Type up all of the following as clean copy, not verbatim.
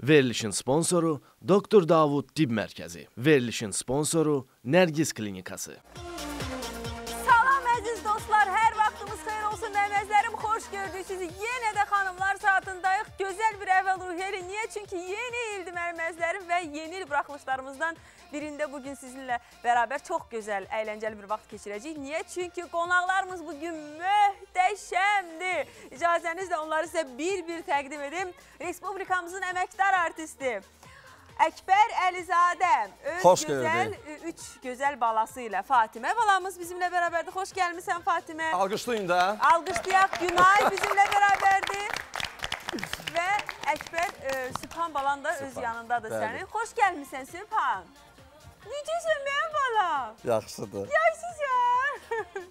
Verilişin sponsoru Doktor Davud Tibb Mərkəzi. Verilişin sponsoru Nərgiz Klinikası. Salam əziz dostlar, hər vaxtımız xeyir olsun məməzlərim, xoş gördük sizi. Yenə də xanımlar saatındayıq. Gözəl bir əhval-ruhiyyəli. Niyə? Çünki yeni ildir məməzlərim və yeni il buraxılışlarımızdan birində bugün sizinlə bərabər çox gözəl, əyləncəli bir vaxt keçirəcəyik. Niyə? Çünki qonaqlarımız bugün möhtəşəmdir. İcazənizlə onları sizə bir-bir təqdim edim. Respublikamızın əməkdar artisti Əkbər Əlizadə, üç gözəl balası ilə Fatimə balamız bizimlə bərabərdir. Xoş gəlmişsən Fatimə. Alqışlayın da. Alqışlayaq. Günay bizimlə bərabərdir. Və Əkbər, Sübhan balan da öz yanındadır sənin. Xoş gəlmişsən Sübhan. Necəsən mənim balam? Yaxşıdır. Yaxşısan.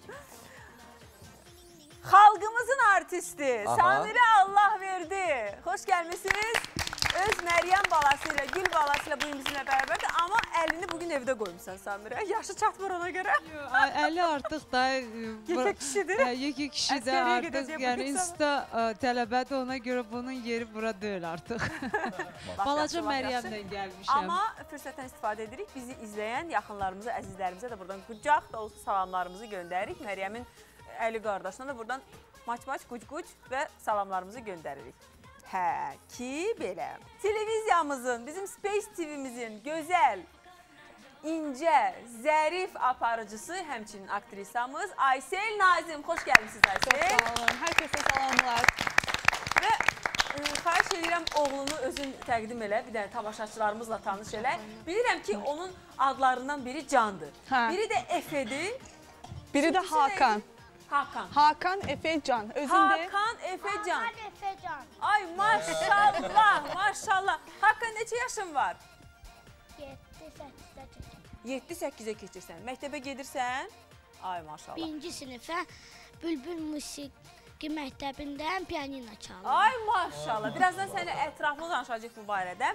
Xalqımızın artisti Samirə Allah verdi. Xoş gəlmişsiniz. Öz Məryəm balası ilə, Gül balası ilə bugün bizimlə bərabərdir. Amma əlini bugün evdə qoymuşsan Samirə. Yaşı çatmır ona görə. Əli artıq da... Yekə kişidir. Yekə kişidir artıq. Yəni insta tələbədir, ona görə bunun yeri bura deyil artıq. Balaca Məryəmlə gəlmişəm. Amma fürsətdən istifadə edirik. Bizi izləyən yaxınlarımıza, əzizlərimizə də buradan qucaq dolusu salamlarımızı göndəririk. Məryəmin Əli qardaşına da buradan maç-maç, quc-quc və salamlarımızı göndəririk. Hə ki, belə. Televiziyamızın, bizim Space TV-mizin gözəl, incə, zərif aparıcısı, həmçinin aktrisamız Aysel Nazim. Xoş gəlmişsiniz Aysel. Çox sağ olun, hər kəsə salamlar. Və xahiş edirəm oğlunu özün təqdim elə, bir dənə tamaşaçılarımızla tanış elə. Bilirəm ki, onun adlarından biri Candır. Biri də Efe'dir. Biri də Hakan. Hakan. Hakan Efecan. Hakan Efecan. Hakan Efecan. Ay maşallah, maşallah. Hakan neçə yaşın var? 7-8-də çəkəm. 7-8-ə keçirsən. Məktəbə gedirsən? Ay maşallah. 1-ci sinifə Bülbül Musiqi Məktəbindən pianino çaldım. Ay maşallah. Birazdan sənə ətraflı danışacaq bu barədə.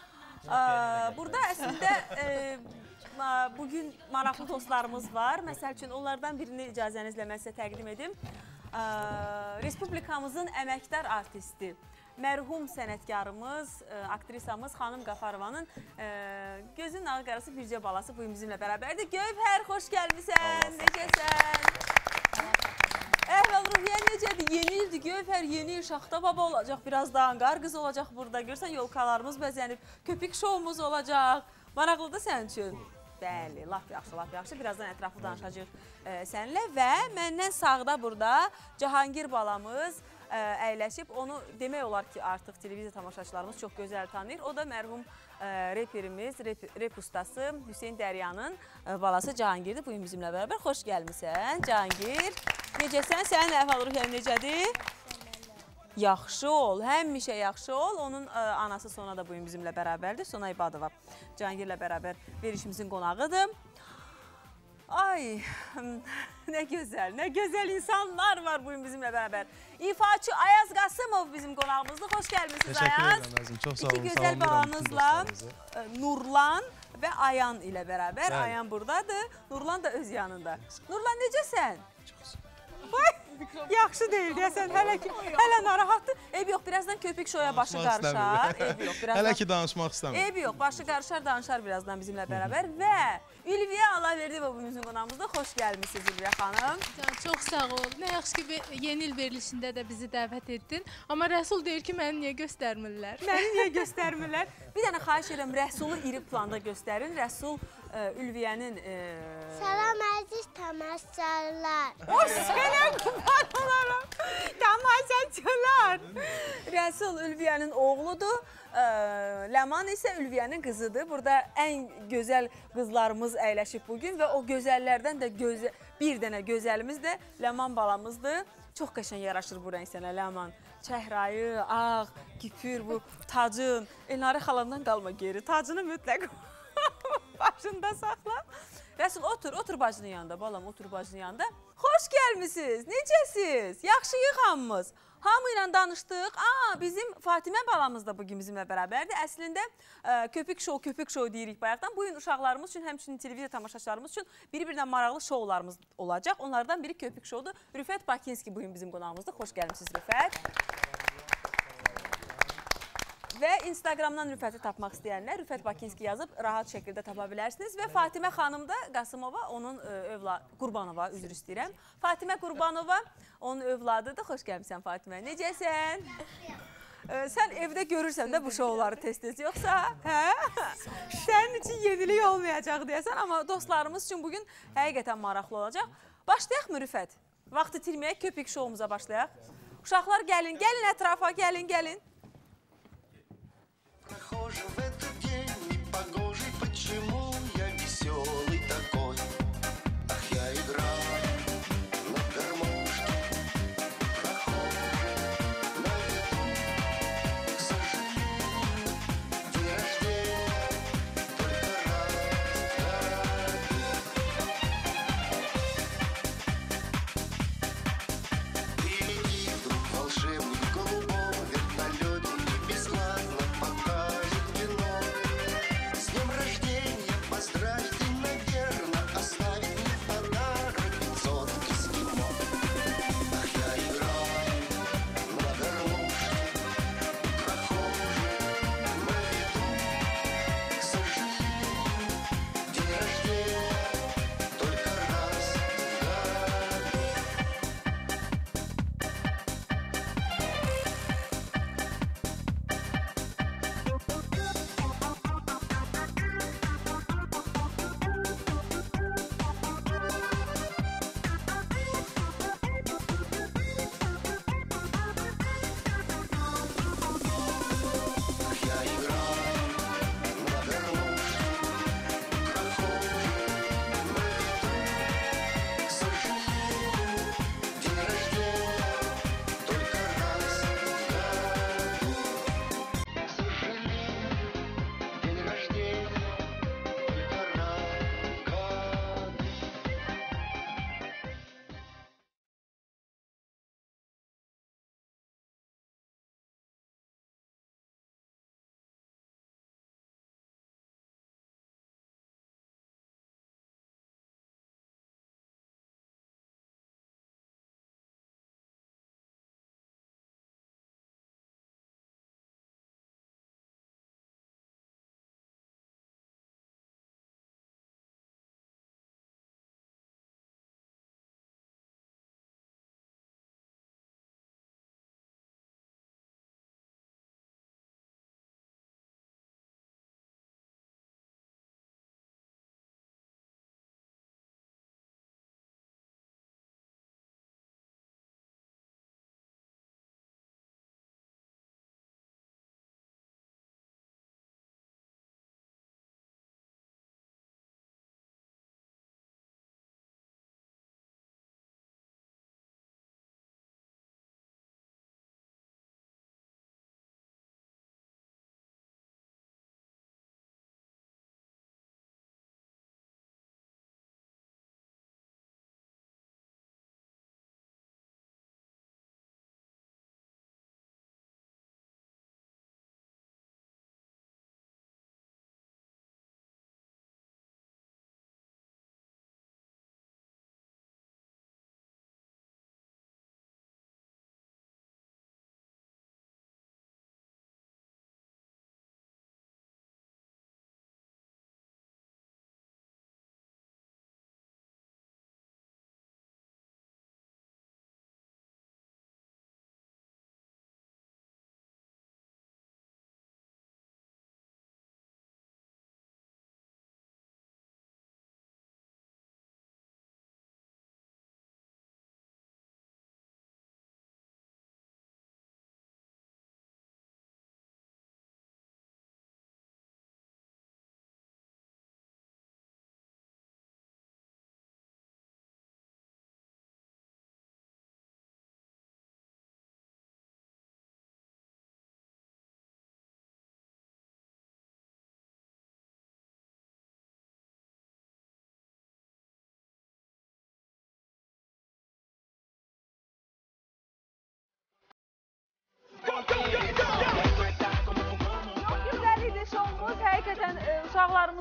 Burada əslində bugün maraqlı dostlarımız var. Məsəl üçün, onlardan birini icazənizlə mən sizə təqdim edim. Respublikamızın əməkdar artisti, mərhum sənətkarımız, aktrisamız Xanım Qafarovanın gözünün ağı qarası bircə balası bugün bizimlə bərabərdir. Gövhər, xoş gəlmişsən. Necəsən? Əhval-ruhiyyə necədir? Yeni ildir Gövhər, yeni il Şaxta baba olacaq. Biraz da Anqar qız olacaq burada. Görsən, yolkalarımız bəzənib, köpük şovumuz olacaq. Maraqlıdır sənin üçün? Bəli, lap yaxşı, lap yaxşı. Birazdan ətraflı danışacaq səninlə və məndən sağda burada Cahangir balamız əyləşib. Onu demək olar ki, artıq televiziya tamaşaçılarımız çox gözəl tanıyır. O da mərhum reperimiz, rep ustası Hüseyin Dəryanın balası Cahangirdir. Bugün bizimlə bərabər. Xoş gəlmişsən Cahangir. Necəsən? Sənin əhval-ruhiyyən necədir? Yaxşı ol, həmişə yaxşı ol. Onun anası Sona da bugün bizimlə bərabərdir. Sona İbadova Cahangirlə bərabər verişimizin qonağıdır. Ay, nə gözəl insanlar var bugün bizimlə bərabər. İfaçı Ayaz Qasımov bizim qonağımızdır. Xoş gəlmişsiniz Ayaz. Təşəkkür edirəm, çox sağ olun. İki gözəl balanızla Nurlan və Ayan ilə bərabər. Ayan buradadır, Nurlan da öz yanında. Nurlan, necəsən? Yaxşı deyil deyəsən, hələ narahatdır. Eyb yox, birazdan köpük şoya başı qarışar. Hələ ki danışmaq istəmir. Eyb yox, başı qarışar, danışar birazdan bizimlə bərabər. Və Ülviyə Allahverdiyeva bugünümüzün qonağımızda. Xoş gəlmişsiniz Ülviyə xanım. Çox sağ ol. Nə yaxşı ki, yeni il verilişində də bizi dəvət etdin. Amma Rəsul deyir ki, məni niyə göstərmirlər? Məni niyə göstərmirlər? Bir dənə xahiş edirəm, Rəsulu iri planda göstərin. Rəsul Ülviyənin... Salam əziz tamaşaçılar. O sənə qurban olaram. Tamaşaçılar. Rəsul Ülviyənin oğludur. Ləman isə Ülviyənin qızıdır. Burada ən gözəl qızlarımız əyləşib bugün və o gözəllərdən də bir dənə gözəlimiz də Ləman balamızdır. Çox qəşəng yaraşır bu rəng sənə Ləman. Çəhrayı, ağ, küpür, bu tacın. Elnarə xalandan qalma geri. Tacını mütləq başında saxla. Rəsul, otur bacının yanında, balam, otur bacının yanında. Xoş gəlmişsiniz, necəsiz? Yaxşıyıq hamımız. Hamı ilə danışdıq. Bizim Fatimə balamız da bugün bizimlə bərabərdir. Əslində köpük şou deyirik bayaqdan. Bugün uşaqlarımız üçün, həmçinin televiziya tamaşaçılarımız üçün bir-birindən maraqlı şoularımız olacaq. Onlardan biri köpük şoudur. Rüfət Bakinski bugün bizim qonağımızdır. Xoş gəlmişsiniz Rüfət. Və Instagramdan Rüfəti tapmaq istəyənlər Rüfət Bakinski yazıb rahat şəkildə tapa bilərsiniz. Və Fatimə xanım da Qasımova, onun Qurbanova, üzr istəyirəm. Fatimə Qurbanova onun övladıdır. Xoş gəlmişsən Fatimə. Necəsən? Sən evdə görürsən də bu şovları tez-tez, yoxsa? Hə? Sənin üçün yenilik olmayacaq deyəsən, amma dostlarımız üçün bugün həqiqətən maraqlı olacaq. Başlayaq mı Rüfət? Vaxt itirməyək, köpük şovumuza başlayaq. Uşaqlar gəlin, gəlin ətrafa, gəlin, gəlin. Волшебник голубого вертолета.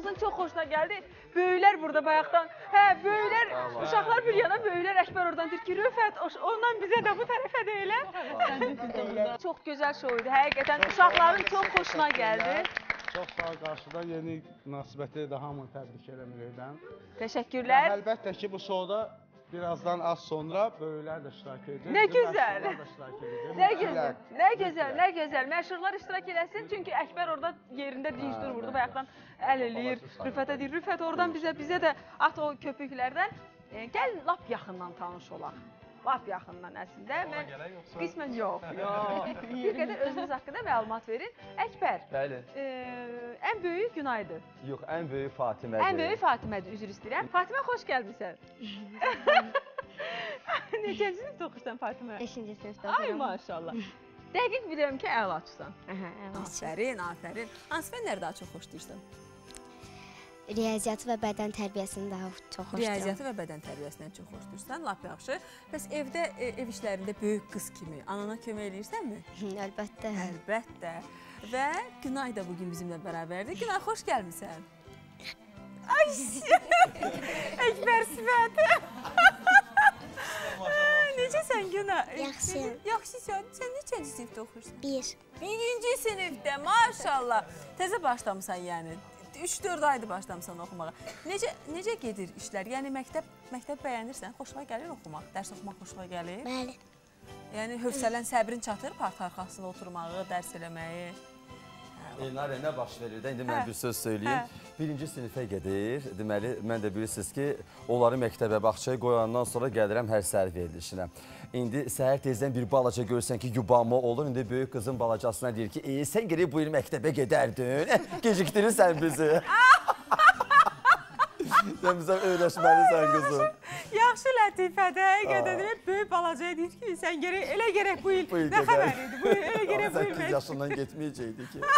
hamımızın çox xoşuna gəldi. Böyüklər burada bayaqdan, böyüklər, uşaqlar bir yana, böyüklər Əkbər oradan deyir ki, Rüfət, ondan bizə də bu tərəfə deyilər. Çox gözəl şou idi, həqiqətən uşaqların çox xoşuna gəldi. Çox sağ ol, qarşıda yeni münasibəti də hamını təbrik eləməkdən. Təşəkkürlər. Əlbəttə ki, bu şouda birazdan az sonra böyüklər də iştirak edəcək. Nə gözəl. Nə gözəl. Nə gözəl, nə gözəl. Məşhurlar iştirak eləsin. Çünki Əkbər orada yerində dinç durmurdu. Bayaqdan əl eləyir. Rüfətə deyir, Rüfət oradan bizə də at o köpüklərdən. Gəl lap yaxından tanış olaq. Lap yaxından əslində. Mən qismən yox. Bir qədər özünüz haqqında məlumat verin. Əkbər. Bəli. Ən böyük Günaydır. Yox, ən böyük Fatimədir. Ən böyük Fatimədir, üzr istəyirəm. Fatimə, xoş gəlmisən. Neçənci sinifdə oxuyursan Fatimə? 5-ci sinifdə oxuyuram. Ay maşallah. Dəqiq bilirəm ki, əlaçısan. Əlaçı. Afərin. Hansı fənləri daha çox xoşlayırsan? Riyaziyyatı və bədən tərbiyəsini daha çox xoşlayıram. Riyaziyyatı və bədən tərbiyəsindən çox xoşlayırsan, lap yaxşı. Bəs evdə, ev işlərində böyük qız kimi anana kömək eləyirsənmi? Əlbəttə. Əlbəttə. Və Günay da bugün bizimlə bərabərdir. Günay, xoş gəlmisən. Ay, Əkbər sifəti. Necəsən Günay? Yaxşıyam. Yaxşısan. Sən neçənci sinifdə oxuyursan? 1. Birinci sinifdə, maşallah. Təzə başlamısan yəni. 3-4 aydır başlamısan oxumağa. Necə gedir işlər? Yəni məktəb bəyənirsən, xoşuna gəlir oxumaq? Dərs oxumaq xoşuna gəlir? Bəli. Yəni hövsələn, səbrin çatır parta arxasında oturmağı, dərs eləməyi? Elnarə, nə baş verir də? İndi mən bir söz söyləyeyim. Birinci sinifə gedir. Deməli, mən də bilirsiniz ki, onları məktəbə, bağçaya qoyandan sonra gəlirəm hər səhər verilişinə. İndi səhər tezdən bir balaca görsən ki, yubanma olur. İndi böyük qızın balacasına deyir ki, sən gerək bu il məktəbə gedərdin. Gecikdirirsən bizi. Sən bizə öyrəşməlisən qızım. Yaxşı lətifədə, qədədir, böyük balacaya deyir ki, sən elə gerək bu il nə xəbər idi? Bu il elə gerək bu il. 8 yaşından getməyəcəkdi ki.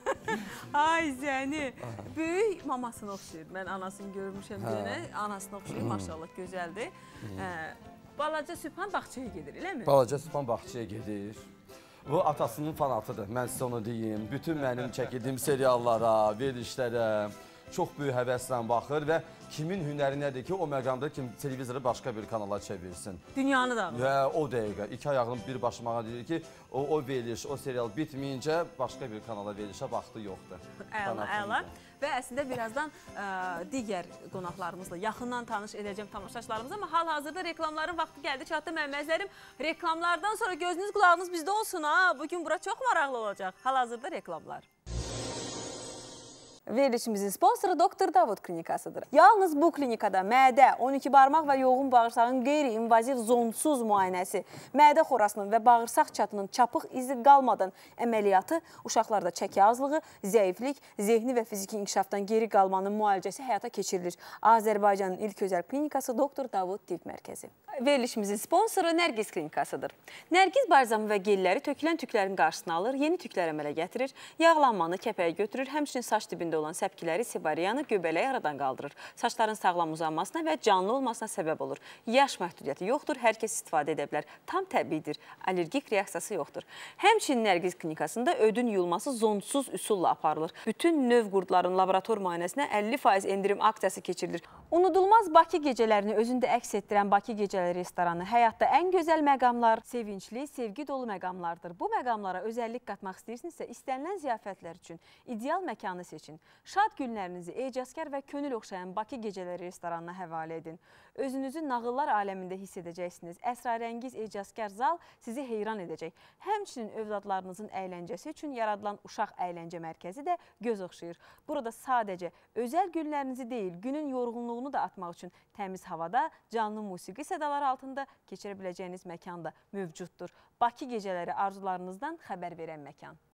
Ay zəni, böyük mamasını oxşayır. Mən anasını görmüşəm deyənə, anasını oxşayır, maşallah, gözəldir. Balaca Sübhan bağçaya gedir, eləmi? Balaca Sübhan bağçaya gedir. Bu atasının fanatıdır, mən sizə onu deyim. Bütün mənim çəkildiyim seriallara, verilişlərə çox böyük həvəslə baxır və kimin hünəri nədir ki, o məqamda kim televizoru başqa bir kanala çevirsin. Dünyanı dağılır. Və o dəqiqə, 2 ayağının bir başmağa deyir ki, o veriliş, o serial bitməyincə başqa bir kanala verilişə vaxtı yoxdur. Əla. Və əslində birazdan digər qonaqlarımızla yaxından tanış edəcəm tamaşaçılarımıza. Amma hal-hazırda reklamların vaxtı gəldi, çatdı mənim əzlərim. Reklamlardan sonra gözünüz, qulağınız bizdə olsun ha. Bugün bura çox maraqlı olacaq. Hal-hazırda reklamlar. Verilişimizin sponsoru Doktor Davud klinikasıdır. Yalnız bu klinikada mədə, 12 barmaq və yoğun bağırsağın qeyri-invaziv zonsuz müayinəsi, mədə xorasının və bağırsaq çatının çapıq izi qalmadan əməliyyatı, uşaqlarda çəki azlığı, zəiflik, zehni və fiziki inkişafdan geri qalmanın müalicəsi həyata keçirilir. Azərbaycanın ilk özəl klinikası Doktor Davud Tibb Mərkəzi. Verilişimizin sponsoru Nərgiz klinikasıdır. Nərgiz balzamı və gelləri tökülən tüklərin qarşısını alır, yeni tüklər əmələ gətirir, yağlanmanı, kəpəyə götürür, həmçinin saç dibində olan səpkiləri, sibariyanı, göbələyi aradan qaldırır. Saçların sağlam uzanmasına və canlı olmasına səbəb olur. Yaş məhdudiyyəti yoxdur, hər kəs istifadə edə bilər. Tam təbiidir, allergik reaksiyası yoxdur. Həmçinin Nərgiz klinikasında ödün yuyulması zonsuz üsulla aparılır. Bütün növ qurdların laborator müayinəsinə 50% endirim aksiyası keçirilir. Unudulmaz Bakı gecələrini özündə əks etdirən Bakı gecələri restoranı həyatda ən gözəl məqamlar, sevincli, sevgi dolu məqamlardır. Bu məqamlara özəllik qatmaq istəyirsinizsə, istənilən ziyafətlər üçün ideal məkanı seçin. Şad günlərinizi ecazkar və könül oxşayan Bakı gecələri restoranına həvalə edin. Özünüzü nağıllar aləmində hiss edəcəksiniz. Əsrarəngiz ecazkar zal sizi heyran edəcək. Həmçinin övladlarınızın əyləncəsi üçün yaradılan uşaq əyləncə mərkəzi də göz oxşayır. Burada sadəcə özəl günlərinizi deyil, günün yorğunluğunu da atmaq üçün təmiz havada, canlı musiqi sədaları altında keçirə biləcəyiniz məkan da mövcuddur. Bakı gecələri arzularınızdan xəbər verən məkan.